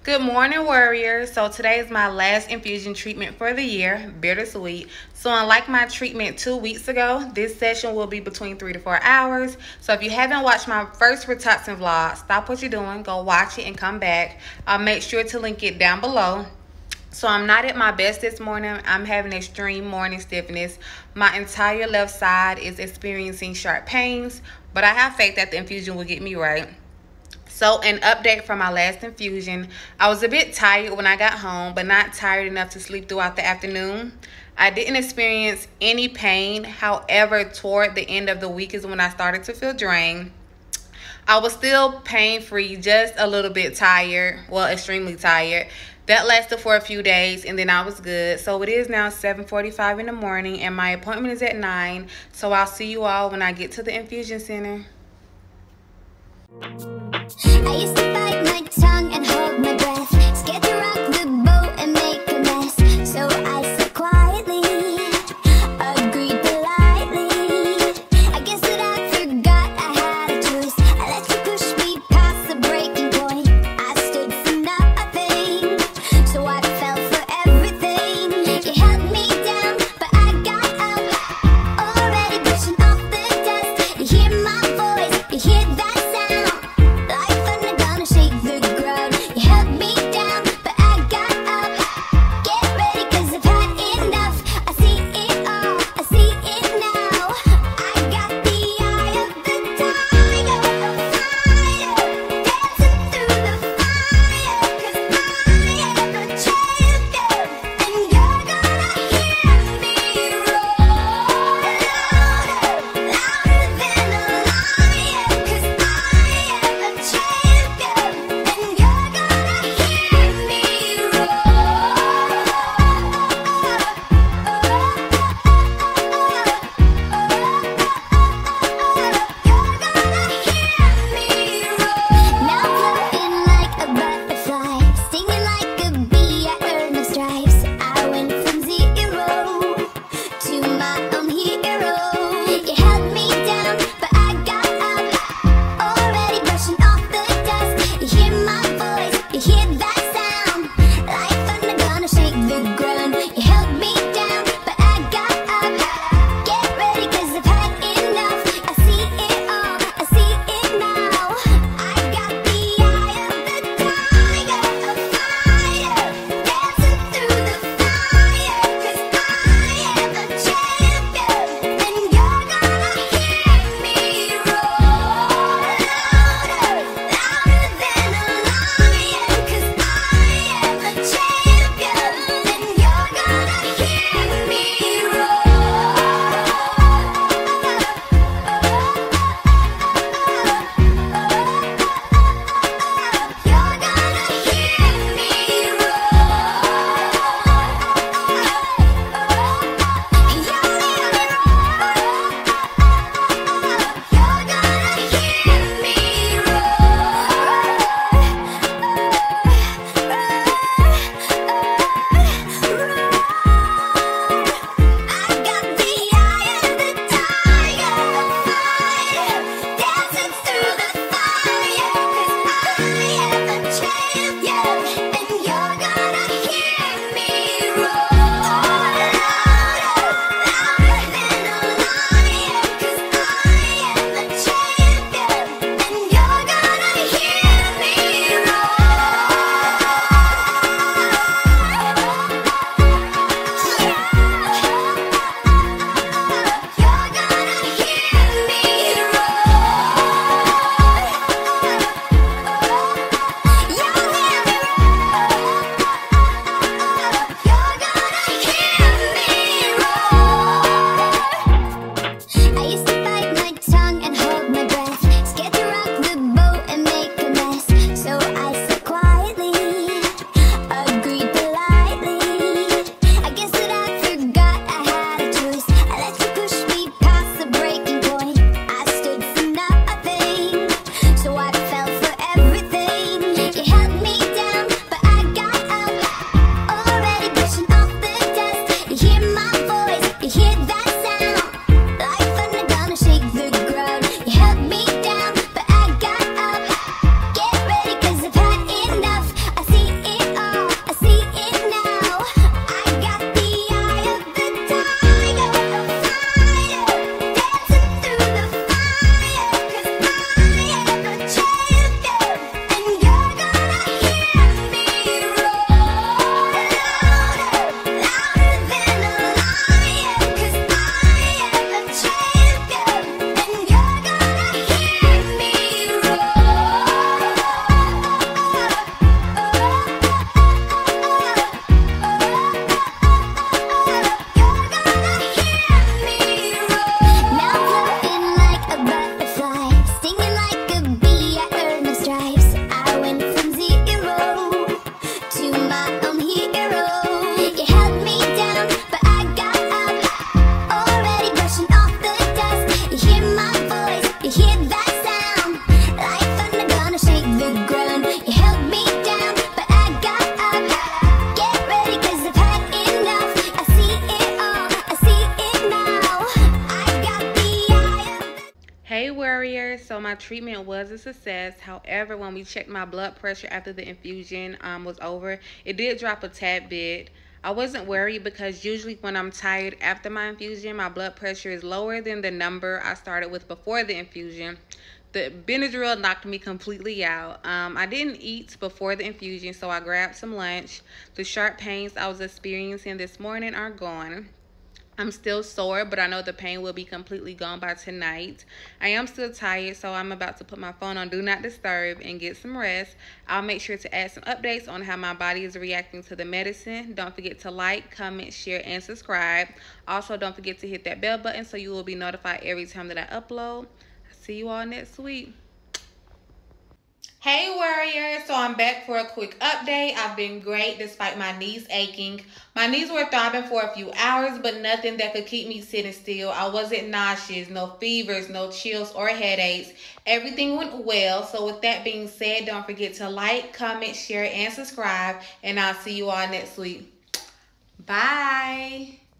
Good morning, warriors. So today is my last infusion treatment for the year, Bittersweet. So unlike my treatment 2 weeks ago, this session will be between 3 to 4 hours. So if you haven't watched my first Rituxan vlog, stop what you're doing, go watch it and come back. I'll make sure to link it down below. So I'm not at my best this morning. I'm having extreme morning stiffness. My entire left side is experiencing sharp pains, but I have faith that the infusion will get me right. So an update from my last infusion. I was a bit tired when I got home, but not tired enough to sleep throughout the afternoon. I didn't experience any pain. However, toward the end of the week is when I started to feel drained. I was still pain-free, just a little bit tired, well, extremely tired. That lasted for a few days, and then I was good. So it is now 7:45 in the morning, and my appointment is at 9. So I'll see you all when I get to the infusion center. I used to bite my tongue and hold my breath, scared to rock the boat and make a mess. So I said quietly, agreed politely. I guess that I forgot I had a choice. I let you push me past the breaking point. I stood for nothing, so I fell for everything. You held me down, but I got up, already brushing off the dust. You hear my voice, you hear that sound, like thunder gonna shake so my treatment was a success. However, when we checked my blood pressure after the infusion was over, it did drop a tad bit. I wasn't worried because usually when I'm tired after my infusion, my blood pressure is lower than the number I started with before the infusion. The Benadryl knocked me completely out. I didn't eat before the infusion, so I grabbed some lunch. The sharp pains I was experiencing this morning are gone. I'm still sore, but I know the pain will be completely gone by tonight. I am still tired, so I'm about to put my phone on Do Not Disturb and get some rest. I'll make sure to add some updates on how my body is reacting to the medicine. Don't forget to like, comment, share, and subscribe. Also, don't forget to hit that bell button so you will be notified every time that I upload. See you all next week. Hey warriors, so I'm back for a quick update. I've been great despite my knees aching. My knees were throbbing for a few hours, but nothing that could keep me sitting still. I wasn't nauseous, no fevers, no chills or headaches. Everything went well. So with that being said, don't forget to like, comment, share, and subscribe. And I'll see you all next week. Bye.